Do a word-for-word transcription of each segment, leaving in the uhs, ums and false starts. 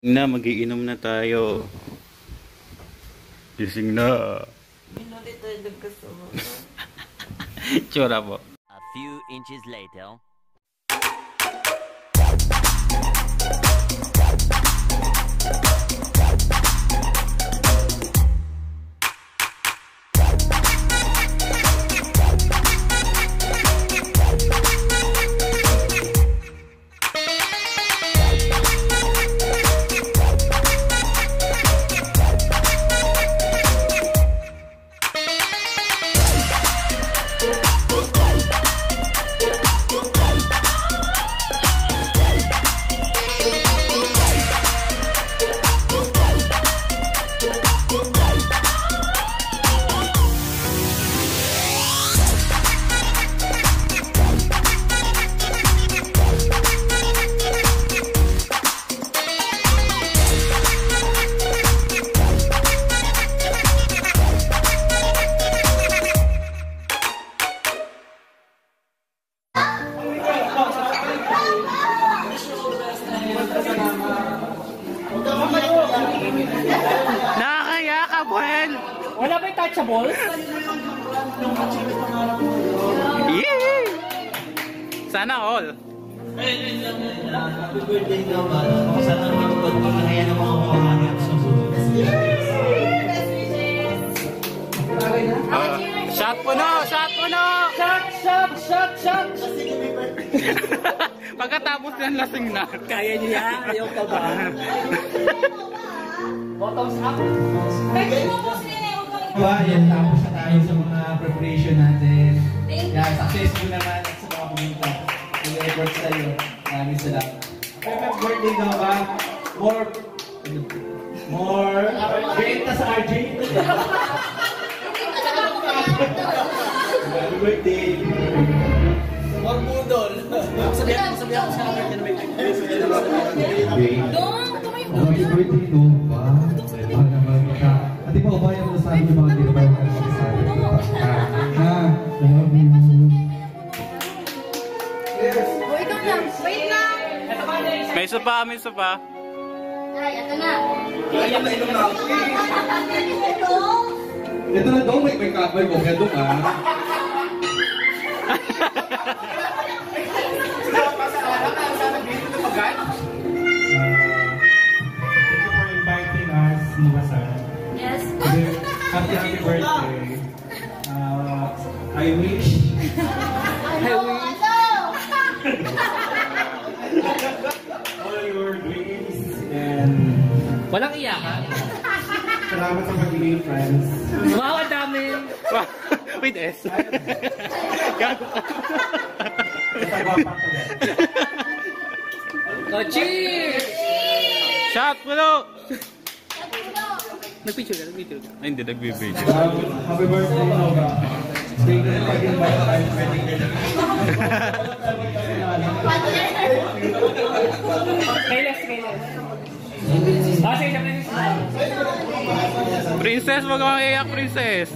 Na, magiinom na tayo. Gising na. Tsura po. A few inches later. Nakakaya ka, Buel! Wala ba yung touchables? Yee! Sana all. Happy birthday daw ba? Sana matupad mo na kaya ng mga makahanap sa buhay. Uh, shot po no! Shot po no! Shot! Shot! Shot! Shot! Pagkatapos yan, lasing na. Kaya niya? Ayaw ka ba? Bottoms up! Diba, yan, tapos na tayo sa mga preparation natin. Yan, successful naman sa mga pumunta. Yung efforts tayo. Maraming salamat. Happy birthday daw ba? More... More... Benta sa R J. Happy birthday! More budol! Sabihan ko, sabihan ko sa camera na may birthday. Happy birthday daw ba? Mahal naman ka. At di ba, ubayan mo sa akin yung mga ginagawa ka sa sabi. Ha? Love you. Yes! Wait lang! Wait lang! May sopa, may sopa. Ay, ito na! Ayan na ilong na ako. Ito! Ito na daw, may may cover mo. Kaya doon ah. Thank you for inviting us, Nuwasan. Yes! Happy, happy birthday. Uh, I wish Ano? Ano? all your dreams and Walang iyakan. salamat sa pagiging friends. Wow, ang dami! With S. Sa guwapa ko din. Oh, cheers! Shot po no! Nag-picture ka, nag-picture ka. Ay, hindi, nagbibideo. Um, happy birthday, Nova. Thank you for pag-invite tayo sa wedding dinner. Kailas, kailas. Ah, sige, siya princess. Princess, wag kang iyak, princess.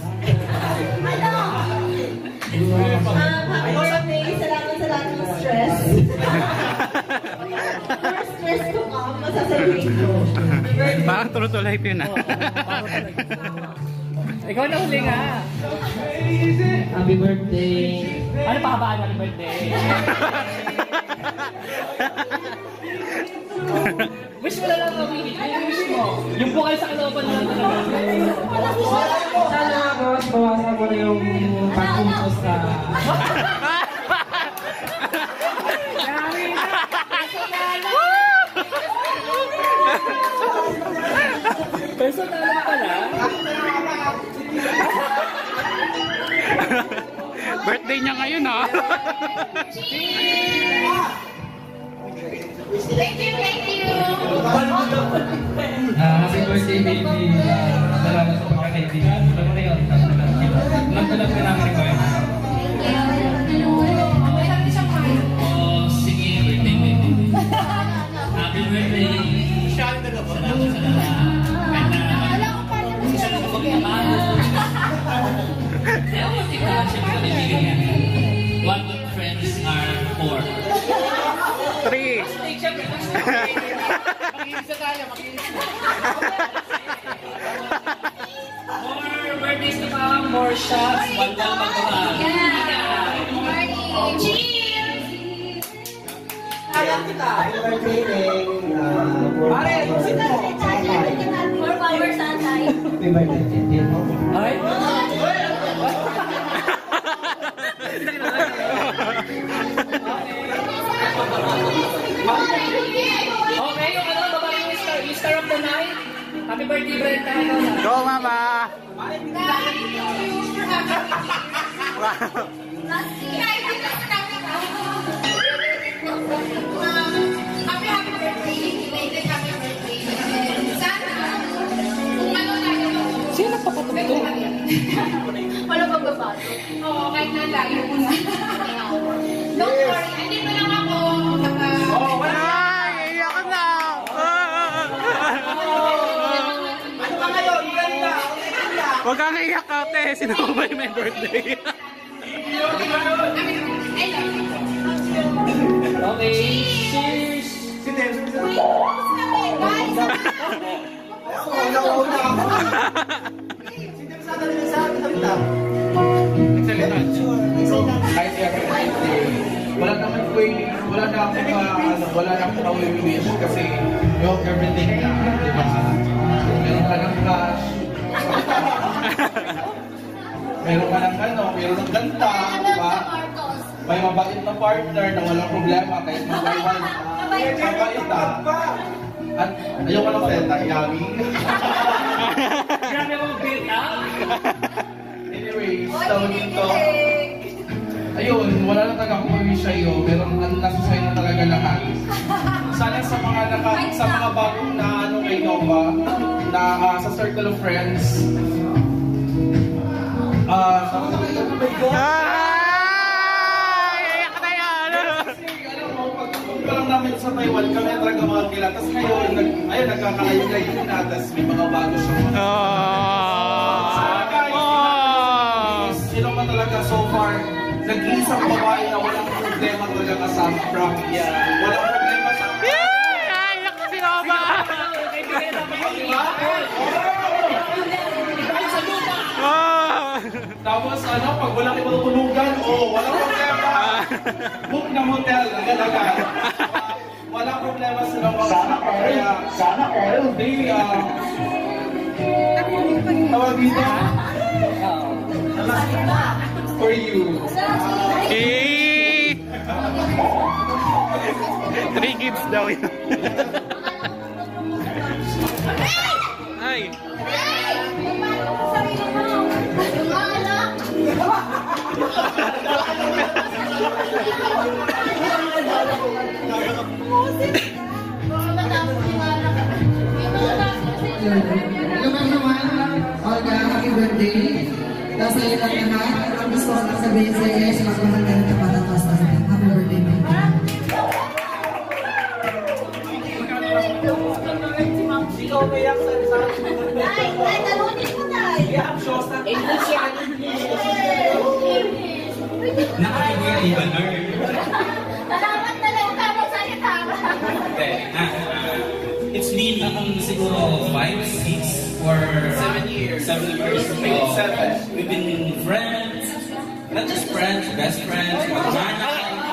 Happy birthday! Salamat sa lahat ng stress. More stress to come, masasabihin ko. Parang true life yun ah. Ikaw na huli nga. Happy birthday. Ano pa ba ang birthday? Wish mo na lang gawin. Yung wish mo. Yung bukal sa kalooban na lang talaga. Sana bawas bawasan mo na yung pagkumpos na. Yari na! Personal na pala. Birthday niya ngayon ah. Thank you, thank you! Ah, happy birthday, baby. Ah, salamat sa pagkakaibigan. Salamat kayo. Nagdalag ka namin ni Boy. Oh, sige, birthday, baby. Happy birthday. Salamat sa lahat. Wala ko pa naman siya. One good friends are four. Three. Mag-iisa tayo, mag-iisa. entertaining, uh, for Pare, sino mo? More power sa atay. happy birthday, Jen. Ay? Okay, yung ano, babae yung star, yung star of the night. Happy birthday, Brenda. Go, mama! Happy happy birthday, belated happy birthday. Sana, kung ano na yun. Sino nagpapatugtog? Wala bang babato? Oo, kahit na layo mo na. Don't worry, andito lang ako. Oh, wala! Ay, iyak na! Ano ba ngayon? Ganda! Ganda! Huwag kang iyak, ate. Sino ko ba yung may birthday? Okay, cheers! Si Dem, si Dem. Wait, tapos kami, guys. Ako, nauna ako. Si Dem, sana rin sa akin. Salita. Kahit every birthday, wala naman ko yung, wala na ako ka, ano, wala na ako ka wish kasi you have everything na, di ba? Meron ka ng cash, meron ka ng ano, meron ng ganda, di ba? May mabait na partner na walang problema kahit mag-iwan. Mabait na. At ayaw ka ng feta, yummy. Grabe mong build up! Anyway, tawag dito. Ayun, wala na talaga akong wish sa'yo, pero ang nasa sa'yo na talaga lahat. Sana sa mga naka, sa mga bagong na ano kay Nova, na uh, sa circle of friends, ah, uh, oh my God! Ay, iyak na yan! Kasi alam mo, pag pa lang namin sa Taiwan, kami talaga mga kila. Tapos ngayon, nag, ayun, nagkakaayun-ayun na, tapos may mga bago siyang mga. Sana guys, sino man talaga so far, nag-iisang babae na walang problema talaga kasama, promise. Walang problema sa akin. Ay, iyak na si Nova! Kaibigan na pa yung Oh! Tapos ano, pag walang ibang oh, walang problema. Book ng hotel, agad-agad. Walang problema sila mga sana kaya, sana kaya. Hindi, ah, tawag dito. For you. Eh! Three kids daw yun. Ay! Hello everyone, Olga, happy birthday. Tapos sa ilang naman, ang gusto ko lang sabihin sa iyo, sa magmahal ka ng kapatatas na happy birthday, my friend. Ikaw may yak sa sa akin. Ay, ay, talunin mo na. Iyak siya sa English yan. Nakakagay ba, nerd? Salamat na lang tama sa gitara. Okay. Ah, uh, it's been um, siguro five, six, or Seven years. Seven years. Maybe So, seven. we've been friends. Not just friends, best friends, magmana.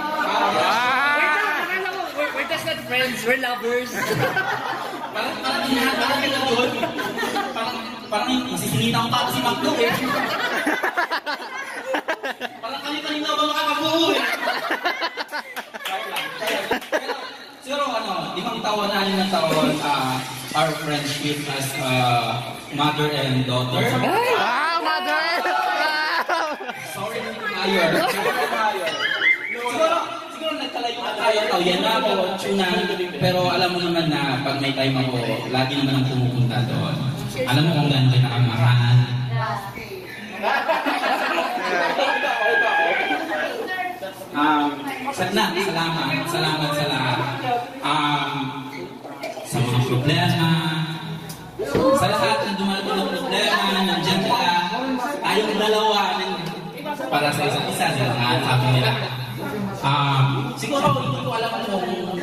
Ah! We're, we're just not friends, we're lovers. Parang, parang, parang, parang, kita doon. Parang, parang, masisinita ko pa ako si Magdo eh. Parang kami-kanina ba makakabuo eh. Pero, siguro ano, limang taon, anim na taon, uh, our friendship as uh, mother and daughter. Wow, mother! Wow! Sorry, Mayor. Siguro, siguro nagkalayo na tayo, tawyan na ako, tuna. Pero alam mo naman na pag may time ako, lagi naman ang pumupunta doon. Alam mo kung gano'n kita kamahal. Um, sana, salamat, salamat sa lahat. Um, sa mga problema, sa lahat ng dumating ng problema, nandiyan ka, tayong dalawa, para sa isa't isa, sa lahat, sabi nila. Um, siguro, hindi ko alam kung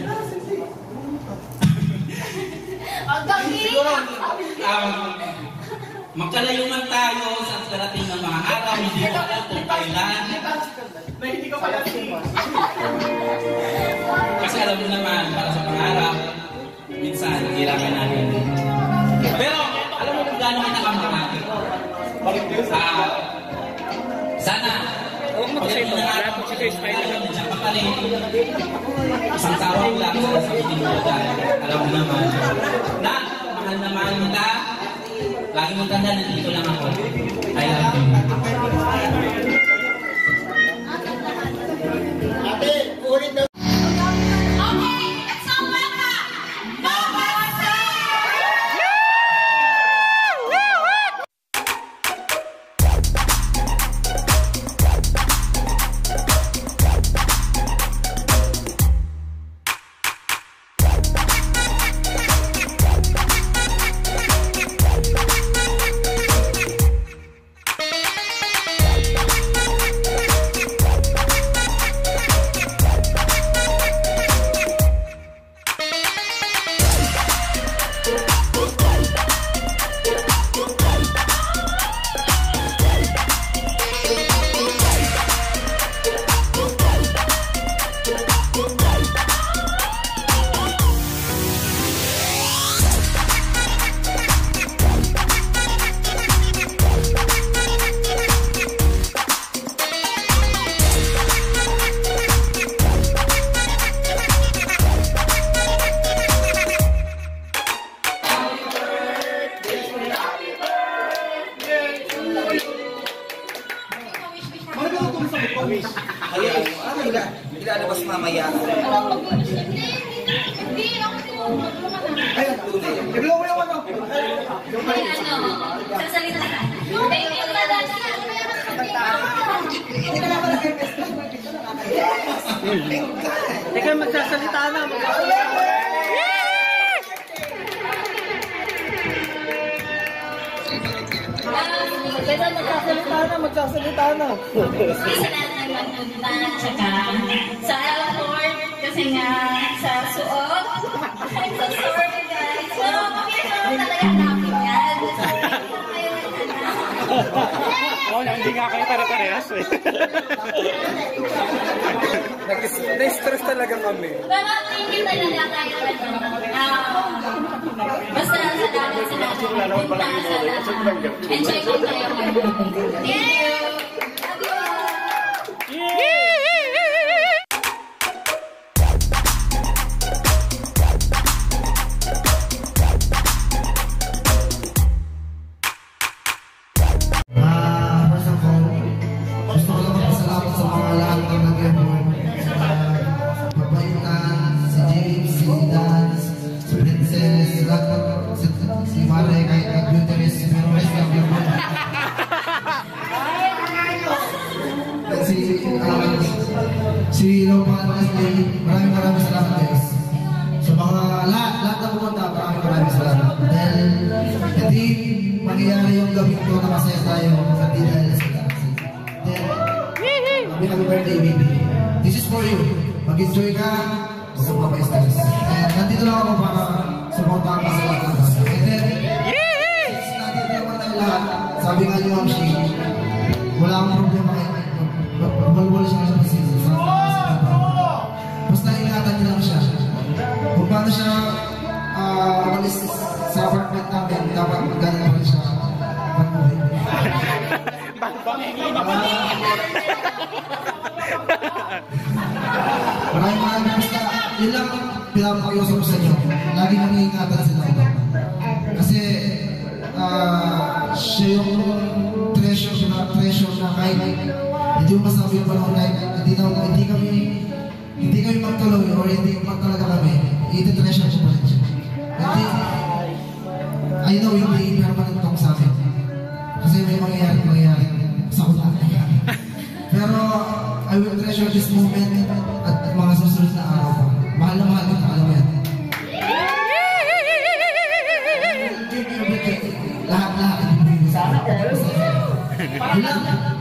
siguro, um, magkalayo man tayo sa darating ng mga araw, hindi ko alam kung kailan. Na hindi ka pala Kasi alam mo naman, para sa pangarap, minsan, hirapan natin. Pero, alam mo kung gaano kita kamahal. Ah, sana, pagdating ng araw, nandiyan pa pa rin. Isang tawag lang sa sabihin mo dahil alam mo naman na mahal na mahal kita. Lagi mong tanda, nandito lang ako. I love you. Ate, ulit na. Okay, let's all welcome Nova Ilalabas mamaya. Hindi, ako ito. Ay, tunay. Ibigay mo yung ano? Ay, ano, sasalita. Baby, yung madali na. Hindi ka na pala kayo best friend. Teka, magsasalita na. Magsasalita. Teka, magsasalita na. Magsasalita na. Sa lahat ng magpunta, tsaka sa airport, kasi nga sa suot. I'm so sorry, guys. So, makikita mo talaga namin yan. Oh, hindi nga kayo pare-parehas eh. Na-stress talaga kami. Pero thank you talaga kayo. Ah, basta sa dami sila punta sa lahat. Enjoy ko kayo. Thank you. Ah, first of all, gusto ko lang magpasalamat sa mga lahat ng nag-effort. Sa Papaitan, si James, si Dan, si Princess, si lahat, si, si Mare, kahit nag-beautyrist, pero rest of your mind. Si, uh, si Lopan, Leslie, maraming maraming salamat guys. Sa mga lahat, lahat na pumunta, maraming maraming salamat. Dahil hindi mangyayari yung gawin ko na masaya tayo sa di dahil sila. Then, happy happy birthday baby. This is for you. Mag-enjoy ka, huwag kang mapa-stress. And nandito lang ako para suportahan ka sa lahat ng basta. And then, since nandito naman tayo lahat, sabi nga ni Ma'am Shi, wala akong problema kayo. Wala siya sa pasisa. Basta ingatan niyo lang siya. Kung paano siya uh, umalis sa apartment namin, dapat maganda rin siya pag-uwi. Maraming maraming basta, yun lang pinapakiusap ko sa inyo. Lagi nang iingatan sila. Kasi, uh, siya yung treasure na treasure na kahit hindi mo masabi yung panahon kahit hindi, na, hindi kami hindi kami magtuloy or hindi magtalaga kami, iti-treasure ko pa rin siya. Hindi, I know hindi permanent tong sa amin. Kasi may mangyayari, mangyayari sa kulang. Pero, I will treasure this moment at mga susunod na araw pa. Mahal na mahal kita, alam mo yan. Lahat-lahat ibibigay sa akin. Yun lang.